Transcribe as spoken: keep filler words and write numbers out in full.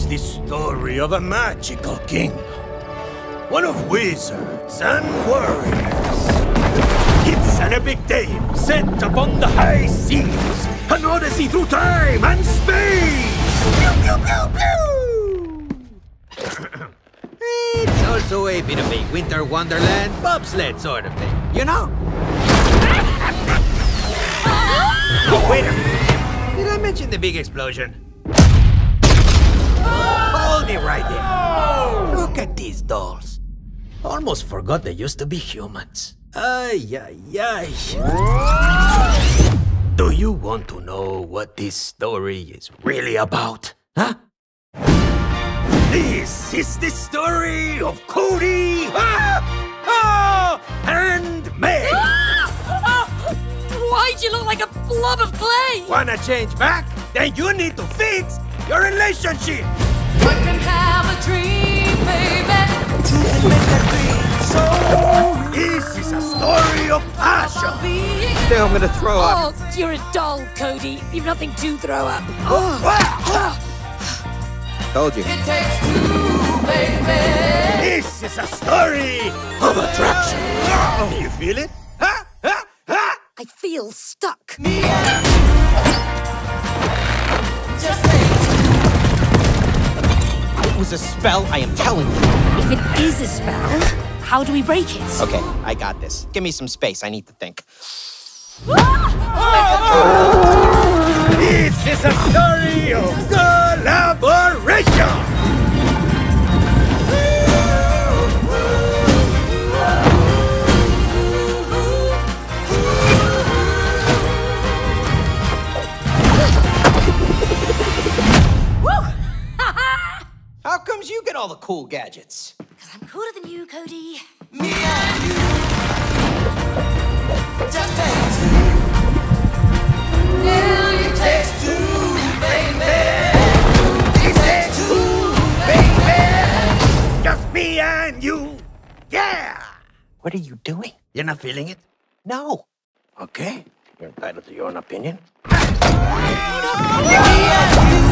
is the story of a magical kingdom. One of wizards and warriors. It's an epic tale set upon the high seas. An odyssey through time and space. Pew, pew, pew, pew. It's also a bit of a winter wonderland bobsled sort of thing, you know? Oh, wait a minute. Did I mention the big explosion? Hold it right there. Look at these dolls. Almost forgot they used to be humans. Ay, ay, ay. Do you want to know what this story is really about? Huh? This is the story of Cody ah, ah, and Meg. Why'd you look like a blob of clay? Wanna change back? Then you need to fix your relationship. One can have a dream, baby. Two can make that dream so real. This is a story of passion. I think I'm gonna throw up. Oh, you're a doll, Cody. You've nothing to throw up. Oh, wow. Told you. It takes two, baby. This is a story of attraction. Oh, you feel it? Ha, ha, ha. I feel stuck. Me and you. Just take two. It was a spell, I am telling you. If it is a spell, how do we break it? Okay, I got this. Give me some space, I need to think. This is a story of collaboration. How comes you get all the cool gadgets? Because I'm cooler than you, Cody. Me and you. Just take two. Yeah, it takes two, baby. It takes two, baby. Just me and you. Yeah. What are you doing? You're not feeling it? No. Okay. You're entitled to your own opinion. Me and you.